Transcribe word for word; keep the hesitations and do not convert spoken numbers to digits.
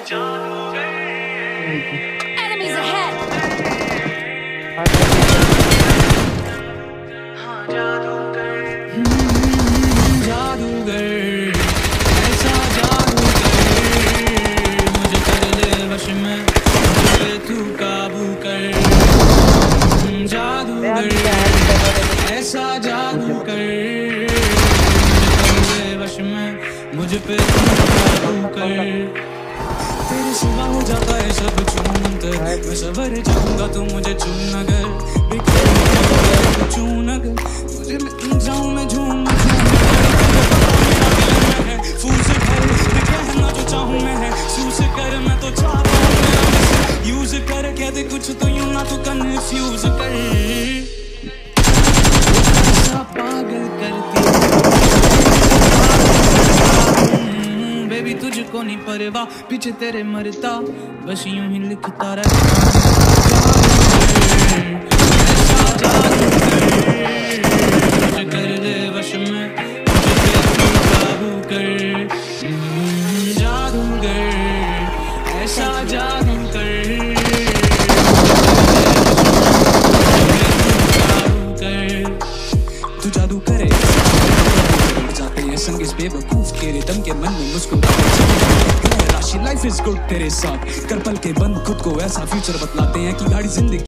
Enemies ahead. जादूगर ऐसा जादूगर मुझे कर ले वश में, मुझे तू काबू कर। जादूगर ऐसा जादूगर मुझे कर ले वश में, मुझे पे तू काबू कर। तेरे सिवा हो जाता है सब चूनकर, मैं सवर जाऊंगा तू मुझे चून अगर चून अगर मुझे मिल जाऊं मैं झूम फूल से भर कहना जो चाहूं मैं है सूस कर। मैं तो चाहता हूं यूज कर कह दे कुछ तो यूं ना तो कन्फ्यूज कर। ऐसा पागल करती बेबी तुझको नहीं परवाह, पीछे तेरे मरता बस यूं ही लिखता रहता। मुझे कर ले वश में, मुझे पे तू काबू कर। जादूगर ऐसा जादूगर तू जादू करे जाते हैं संग इस बेवकूफ के रिदम के मन में मुस्कुराते राशि लाइफ इज गुड तेरे साथ कर पल के बंद खुद को ऐसा फ्यूचर बतलाते हैं कि गाड़ी जिंदगी